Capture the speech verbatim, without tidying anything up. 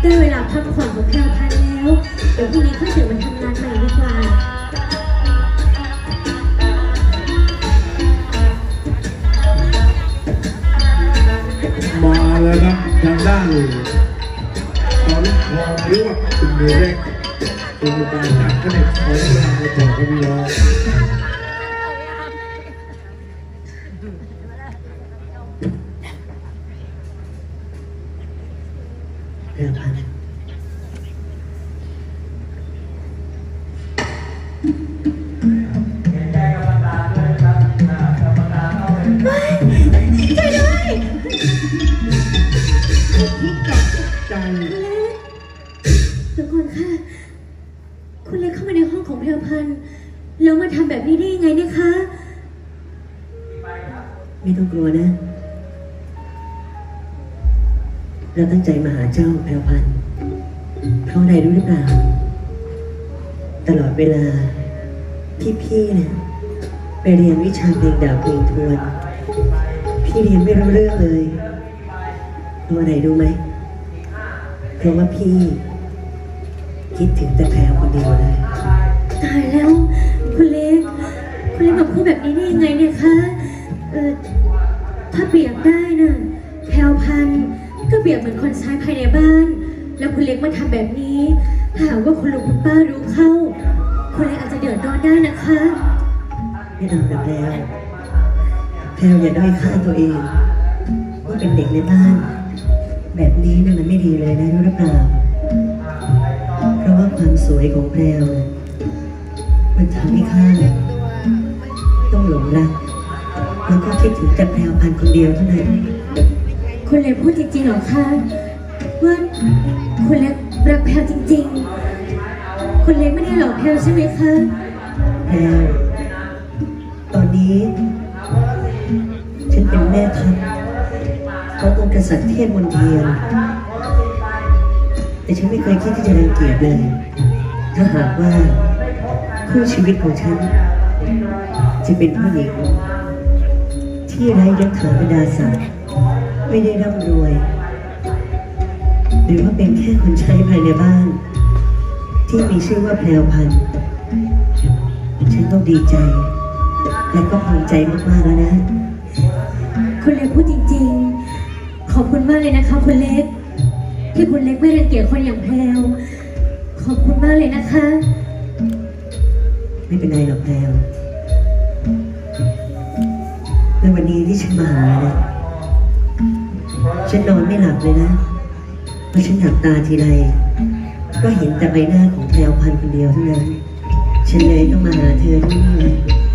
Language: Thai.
ได้เวลาพักผ่อนของแพรวพันธุ์แล้วเดี๋ยวพรุ่งนี้ค่อยตื่นมาทำงานใหม่ดีกว่ามาแล้วครับทางด้านตอนทองหรือว่าคุณเมเล็กเป็นการจัดคะแนนของเราในต่อไปนี้แล้วแพรวพันธุ์เดี๋ยวก่อนค่ะคุณเล็กเข้ามาในห้องของแพรวพันธุ์แล้วมาทำแบบนี้ได้ยังไงเนี่ยคะไม่ต้องกลัวนะเราตั้งใจมาหาเจ้าแพรวพันธุ์เพราะอะไรรู้หรือเปล่าตลอดเวลาพี่ๆเนี่ยไปเรียนวิชาเพลงดาบเพลงทวนพี่เรียนไม่รู้เรื่องเลยเพราะอะไรรู้ไหมเพราะว่าพี่คิดถึงแต่แพรวคนเดียวเลยตายแล้วคุณเล็กคุณเล็กมาพูดแบบนี้ได้ยังไงเนี่ยคะเออถ้าเปรียบได้น่ะแพรวพันธุ์ก็เปรียบเหมือนคนใช้ภายในบ้านแล้วคุณเล็กมาทำแบบนี้หากว่าคุณลุงคุณป้ารู้เข้าคุณเล็กอาจจะเดือดร้อนได้นะคะไม่เอาแบบแล้วแพรวอย่าด้อยค่าตัวเองว่าเป็นเด็กในบ้านแบบนี้เนี่ยมันไม่ดีเลยนะรู้หรือเปล่าเพราะว่าความสวยของแพรวมันทำให้ข้าต้องหลงรักแล้วก็คิดถึงแต่แพรวพันธุ์คนเดียวเท่านั้นคุณเล็กพูดจริงๆเหรอคะว่าคุณเล็กรักแพรวจริงๆคุณเล็กไม่ได้หลอกแพรวใช่ไหมคะแพรวตอนนี้ฉันเป็นแม่ทัพขององค์กษัตริย์เทพมนเทียนแต่ฉันไม่เคยคิดที่จะรังเกียจเลยถ้าหากว่าคู่ชีวิตของฉันจะเป็นผู้หญิงที่ไร้ยศถาบรรดาศักดิ์ไม่ได้ร่ำรวยหรือว่าเป็นแค่คนใช้ภายในบ้านที่มีชื่อว่าแพรวพันธุ์ฉันต้องดีใจและก็ภูมิใจมากๆแล้วนะคุณเล็กพูดจริงๆขอบคุณมากเลยนะคะคุณเล็กที่คุณเล็กไม่รังเกียจคนอย่างแพรวขอบคุณมากเลยนะคะไม่เป็นไรหรอกแพรวในวันนี้ที่ฉันมาเนี่ยฉันนอนไม่หลับเลยนะเพราะฉันหลับตาทีไรก็เห็นแต่ใบหน้าของแพรวพันธุ์คนเดียวเท่านั้นฉันเลยต้องมาหาเธอที่นี่เลย